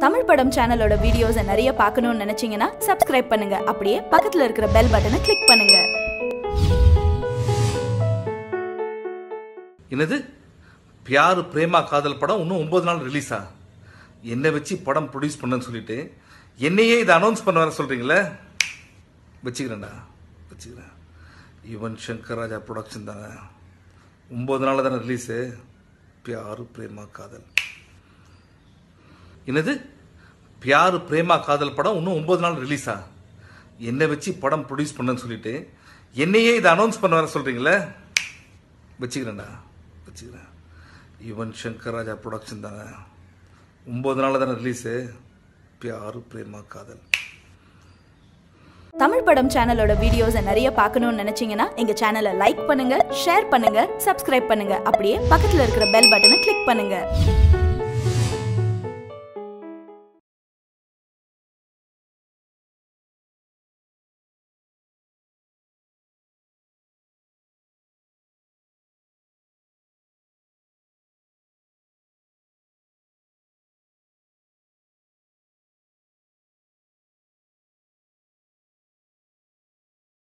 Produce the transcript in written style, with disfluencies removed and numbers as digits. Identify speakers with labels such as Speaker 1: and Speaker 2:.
Speaker 1: தமிழ் படம் சேனலோட வீடியோஸ் நிறைய பார்க்கணும்னு நினைச்சீங்கன்னா சப்ஸ்கிரைப் பண்ணுங்க. அப்படியே பக்கத்துல இருக்கிற பெல் பட்டனை கிளிக் பண்ணுங்க.
Speaker 2: என்னது பியார் பிரேமா காதல் படம் இன்னும் 9 நாள் ரிலீஸா? என்னை வச்சு படம் ப்ரொடியூஸ் பண்ணன்னு சொல்லிட்டு என்னையே இதை அனௌன்ஸ் பண்ண வர சொல்றீங்களே? வச்சுக்கிறேன்டா வச்சுக்கிறேன். யுவன் சங்கர் ராஜா ப்ரொடக்ஷன் தானே, 9 நாள் தானே ரிலீஸு. பியார் பிரேமா காதல். என்னது பியார் பிரேமா காதல் படம் இன்னும் 9 நாள் ரிலீஸா? என்னை வச்சு படம் ப்ரொடியூஸ் பண்ணன்னு சொல்லிட்டு என்னையே இதை அனௌன்ஸ் பண்ண வர சொல்றீங்களே? வச்சுக்கிறேன்டா வச்சுக்கிறேன். யுவன் சங்கர் ராஜா ப்ரொடக்ஷன் தானே, 9 நாள் தானே ரிலீஸு. பியார் பிரேமா காதல்.
Speaker 1: தமிழ் படம் சேனலோட வீடியோஸ் நிறைய பார்க்கணும்னு நினைச்சீங்கன்னா எங்க சேனலை லைக் பண்ணுங்க, ஷேர் பண்ணுங்க, சப்ஸ்கிரைப் பண்ணுங்க. அப்படியே பக்கத்துல இருக்கிற பெல் பட்டனை கிளிக் பண்ணுங்க.